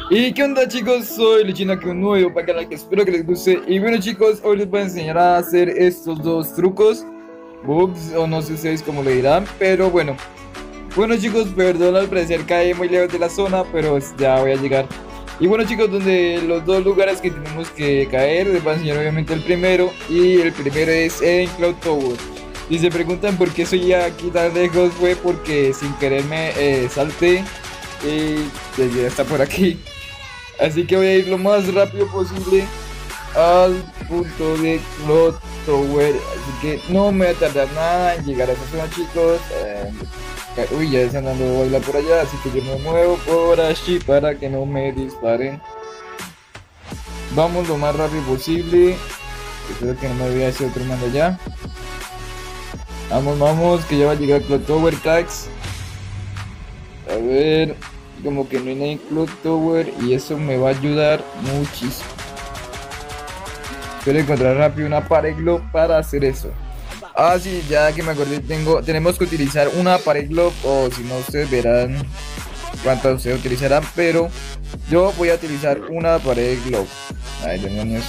¿Y qué onda, chicos? Soy Luchino, que un nuevo para el canal, que espero que les guste. Y bueno, chicos, hoy les voy a enseñar a hacer estos dos trucos, bugs o no sé ustedes cómo le dirán, pero bueno. Bueno, chicos, perdón al parecer caí muy lejos de la zona, pero ya voy a llegar. Y bueno, chicos, donde los dos lugares que tenemos que caer, les voy a enseñar obviamente el primero, y el primero es en Cloud Tower. Y se preguntan por qué soy aquí tan lejos, fue porque sin querer me salté y llegué hasta por aquí. Así que voy a ir lo más rápido posible al punto de Cloud Tower. Así que no me voy a tardar nada en llegar a esa zona, chicos. Uy, ya están dando bola por allá, así que yo me muevo por allí para que no me disparen. Vamos lo más rápido posible. Espero que no me vea ese otro mando allá. Vamos, vamos, que ya va a llegar Cloud Tower, cracks. A ver, como que no hay nadie en Cloud Tower y eso me va a ayudar muchísimo. Espero encontrar rápido una pared globe para hacer eso. Ah, sí, ya que me acordé, tenemos que utilizar una pared globe, o si no, ustedes verán cuántas ustedes utilizarán, pero yo voy a utilizar una pared globe. Ay, demonios.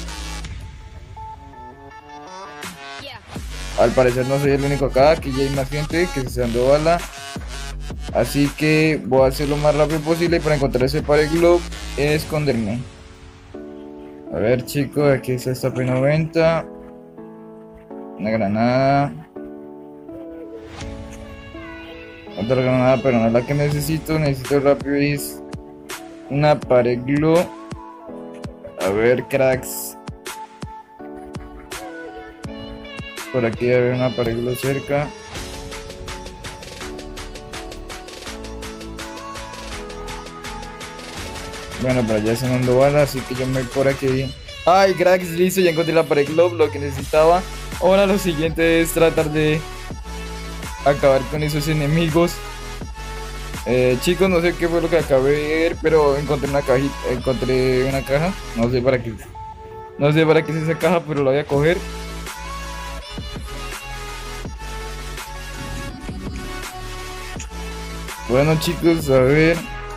Al parecer no soy el único acá, aquí ya hay más gente que se está dando bala. Así que voy a hacer lo más rápido posible para encontrar ese pared globe y esconderme. A ver, chicos, aquí está esta P90. Una granada. Otra granada, pero no es la que necesito. Necesito rápido es una pared globe. A ver, cracks. Por aquí debe haber una pared globe cerca. Bueno, pero ya se me mandó bala, así que yo me voy por aquí. Ay, cracks, listo, ya encontré la pared globe, lo que necesitaba. Ahora lo siguiente es tratar de acabar con esos enemigos. Chicos, no sé qué fue lo que acabé de ver, pero encontré una cajita, encontré una caja. No sé para qué. No sé para qué es esa caja, pero la voy a coger. Bueno, chicos, a ver.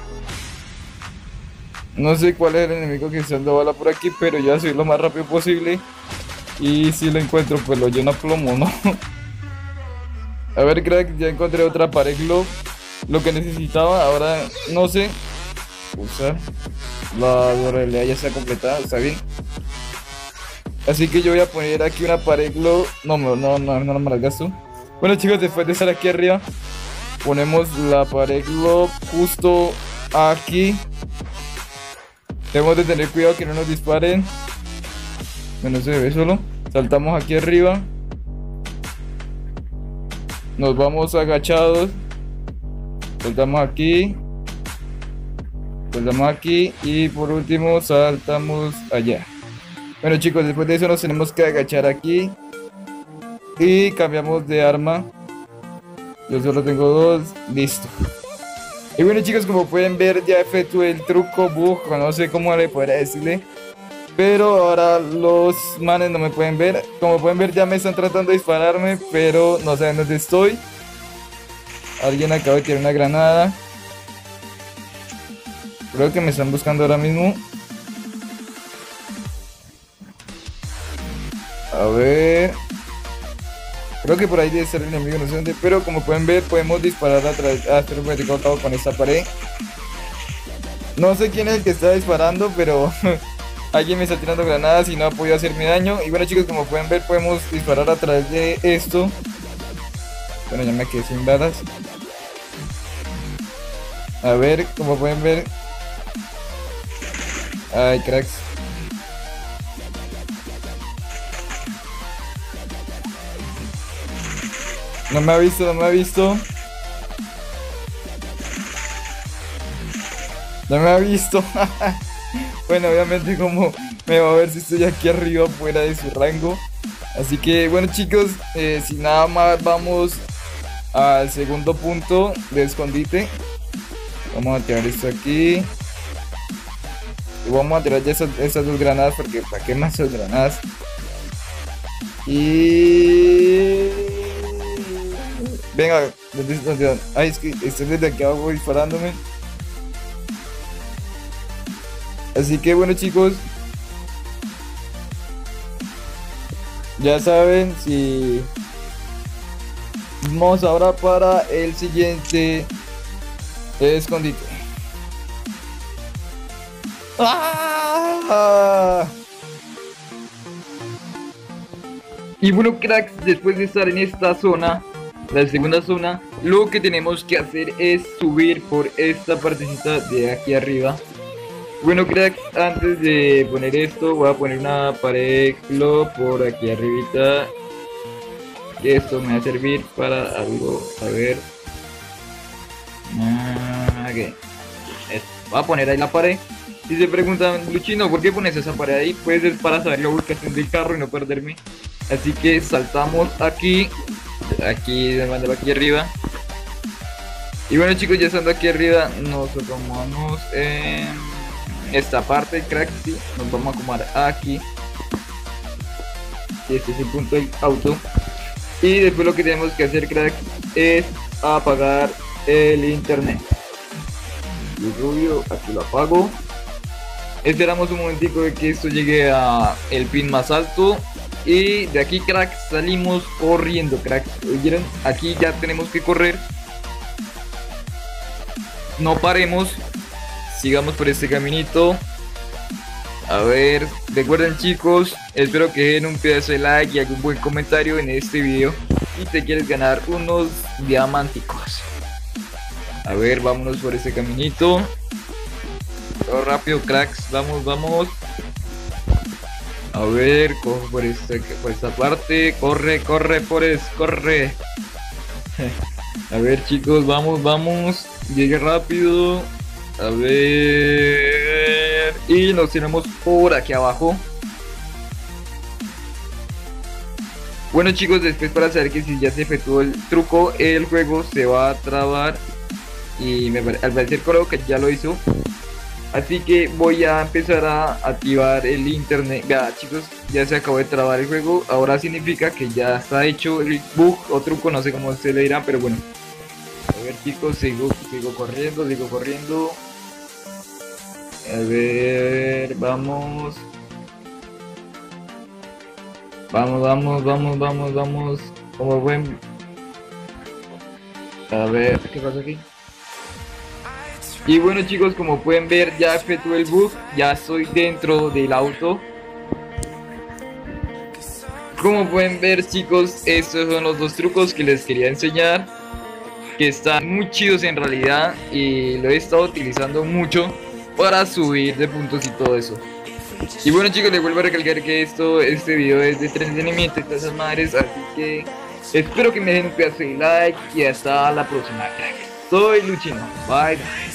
No sé cuál es el enemigo que está dando bala por aquí, pero yo voy a subir lo más rápido posible. Y si lo encuentro, pues lo lleno a plomo, ¿no? A ver, crack, ya encontré otra pared globe. Lo que necesitaba, ahora no sé. Usar. La durabilidad ya está completada, está bien. Así que yo voy a poner aquí una pared globe. No me la gasto. Bueno, chicos, después de estar aquí arriba, ponemos la pared globe justo aquí. Debemos de tener cuidado que no nos disparen. Bueno, se ve solo. Saltamos aquí arriba. Nos vamos agachados. Saltamos aquí. Saltamos aquí. Y por último saltamos allá. Bueno, chicos, después de eso nos tenemos que agachar aquí. Y cambiamos de arma. Yo solo tengo dos. Listo. Y bueno, chicos, como pueden ver, ya efectué el truco bug, no sé cómo le podría decirle. Pero ahora los manes no me pueden ver. Como pueden ver, ya me están tratando de dispararme, pero no saben dónde estoy. Alguien acaba de tirar una granada. Creo que me están buscando ahora mismo. A ver. Creo que por ahí debe ser el enemigo, no sé dónde. Pero como pueden ver, podemos disparar a través. Ah, espero que me he cortado con esta pared. No sé quién es el que está disparando, pero alguien me está tirando granadas y no ha podido hacerme daño. Y bueno, chicos, como pueden ver, podemos disparar a través de esto. Bueno, ya me quedé sin balas. A ver, como pueden ver. Ay, cracks. No me ha visto, no me ha visto. No me ha visto. Bueno, obviamente como me va a ver si estoy aquí arriba fuera de su rango. Así que bueno, chicos, sin nada más vamos al segundo punto de escondite. Vamos a tirar esto aquí. Y vamos a tirar ya esas dos granadas, porque ¿para qué más esas granadas? Y... venga, ¿dónde? Ay, es que estoy desde aquí abajo disparándome. Así que bueno, chicos, ya saben, si vamos ahora para el siguiente escondite. ¡Ah! Y bueno, cracks, después de estar en esta zona, la segunda zona, lo que tenemos que hacer es subir por esta partecita de aquí arriba. Bueno, cracks, antes de poner esto, voy a poner una pared glow por aquí arribita. Que esto me va a servir para algo, a ver. Okay. Voy a poner ahí la pared. Si se preguntan, Luchino, ¿por qué pones esa pared ahí? Pues es para saber la ubicación del carro y no perderme. Así que saltamos aquí. Aquí, aquí arriba. Y bueno, chicos, ya estando aquí arriba, nos acomodamos en esta parte, crack. Sí, nos vamos a acomodar aquí. Este es el punto del auto. Y después lo que tenemos que hacer, crack, es apagar el internet. Y rubio, aquí lo apago. Esperamos un momentico de que esto llegue a el pin más alto. Y de aquí, crack, salimos corriendo, crack. ¿Oyeron? Aquí ya tenemos que correr. No paremos. Sigamos por este caminito. A ver, recuerden, chicos, espero que den un pedazo de like y algún buen comentario en este video. Y te quieres ganar unos diamánticos. A ver, vámonos por este caminito. Todo rápido, cracks, vamos, vamos. A ver, cojo por esta parte. Corre, corre, Forest, corre. A ver, chicos, vamos, vamos. Llegue rápido. A ver. Y nos tiramos por aquí abajo. Bueno, chicos, después para saber que si ya se efectuó el truco, el juego se va a trabar. Y al parecer creo que ya lo hizo. Así que voy a empezar a activar el internet. Ya, chicos, ya se acabó de trabar el juego. Ahora significa que ya está hecho el bug o truco, no sé cómo se le dirá, pero bueno. A ver, chicos, sigo corriendo, sigo corriendo. A ver, vamos. Vamos, vamos, vamos, vamos, vamos. Como buen. A ver, ¿qué pasa aquí? Y bueno, chicos, como pueden ver, ya efectué el bug. Ya estoy dentro del auto. Como pueden ver, chicos, estos son los dos trucos que les quería enseñar, que están muy chidos en realidad. Y lo he estado utilizando mucho para subir de puntos y todo eso. Y bueno, chicos, les vuelvo a recalcar que este video es de entretenimiento de esas madres. Así que espero que me den un pedazo de like y hasta la próxima, crack. Soy Luchino, bye.